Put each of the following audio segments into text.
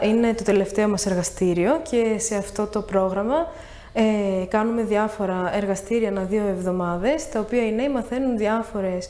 είναι το τελευταίο μας εργαστήριο και σε αυτό το πρόγραμμα κάνουμε διάφορα εργαστήρια ανά 2 εβδομάδες, τα οποία οι νέοι μαθαίνουν διάφορες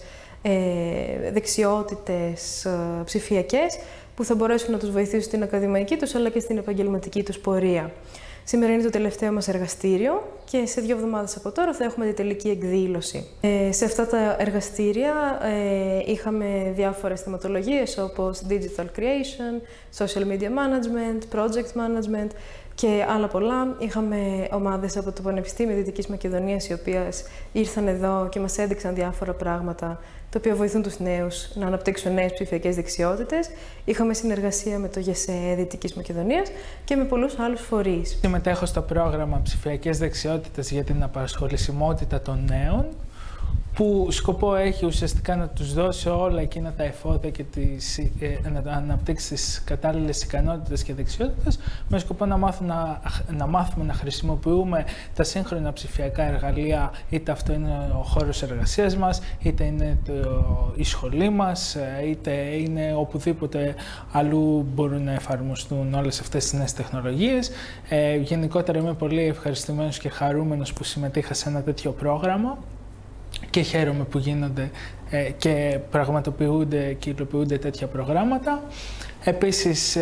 δεξιότητες ψηφιακές που θα μπορέσουν να τους βοηθήσουν στην ακαδημαϊκή τους αλλά και στην επαγγελματική τους πορεία. Σήμερα είναι το τελευταίο μας εργαστήριο και σε 2 εβδομάδες από τώρα θα έχουμε τη τελική εκδήλωση. Σε αυτά τα εργαστήρια είχαμε διάφορες θεματολογίες όπως Digital Creation, Social Media Management, Project Management και άλλα πολλά. Είχαμε ομάδες από το Πανεπιστήμιο Δυτικής Μακεδονίας οι οποίες ήρθαν εδώ και μας έδειξαν διάφορα πράγματα τα οποία βοηθούν τους νέους να αναπτύξουν νέες ψηφιακές δεξιότητες. Είχαμε συνεργασία με το ΓΕΣΕ Δυτικής Μακεδονίας και με πολλούς άλλους φορείς. Συμμετέχω στο πρόγραμμα Ψηφιακές Δεξιότητες για την απασχολησιμότητα των νέων, που σκοπό έχει ουσιαστικά να τους δώσει όλα εκείνα τα εφόδια και να αναπτύξει τις κατάλληλες ικανότητες και δεξιότητες, με σκοπό να μάθουμε να χρησιμοποιούμε τα σύγχρονα ψηφιακά εργαλεία, είτε αυτό είναι ο χώρος εργασίας μας, είτε είναι η σχολή μας, είτε είναι οπουδήποτε αλλού μπορούν να εφαρμοστούν όλες αυτές τις νέες τεχνολογίες. Γενικότερα είμαι πολύ ευχαριστημένος και χαρούμενος που συμμετείχα σε ένα τέτοιο πρόγραμμα. Και χαίρομαι που γίνονται και πραγματοποιούνται και υλοποιούνται τέτοια προγράμματα. Επίσης,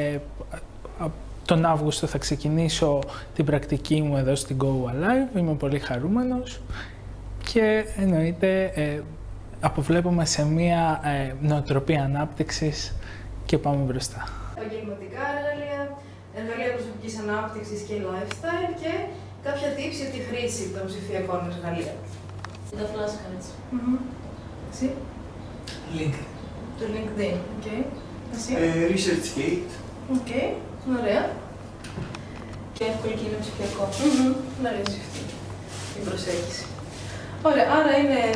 τον Αύγουστο θα ξεκινήσω την πρακτική μου εδώ στην Go Alive. Είμαι πολύ χαρούμενος και εννοείται αποβλέπουμε σε μία νοοτροπία ανάπτυξης και πάμε μπροσττα. Επαγγελματικά εργαλεία, εργαλεία προσωπικής ανάπτυξης και lifestyle και κάποια tips για τη χρήση των ψηφιακών εργαλείων. Τα flashcards. Εσύ. LinkedIn. Το LinkedIn, οκ. Εσύ. ResearchGate. Οκ, ωραία. Και εύκολο και είναι ψηφιακό. Μ' αρέσει αυτή η προσέγγιση. Ωραία, άρα είναι